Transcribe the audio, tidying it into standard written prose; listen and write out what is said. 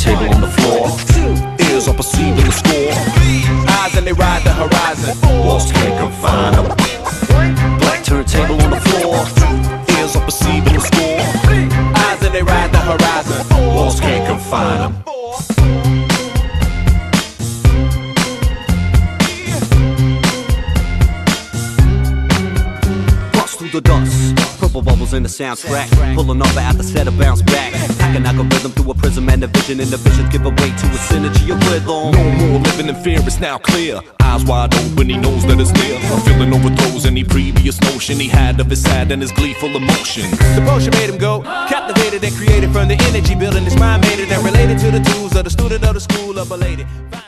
turntable on the floor. Ears are perceiving the score. Eyes and they ride the horizon. Walls can't confine them. Black turntable on the floor. Ears are perceiving the score. Eyes and they ride the horizon. Walls can't confine them. The dust, purple bubbles in the soundtrack, pulling off at the set of bounce back. I can knock a rhythm through a prism and a vision, and the visions give away to a synergy of rhythm. No more living in fear, it's now clear. Eyes wide open, he knows that it's near. A feeling overthrows any previous notion he had of his sad and his gleeful emotion. The potion made him go, captivated and created from the energy building. His mind made it and related to the tools of the student of the school of a lady.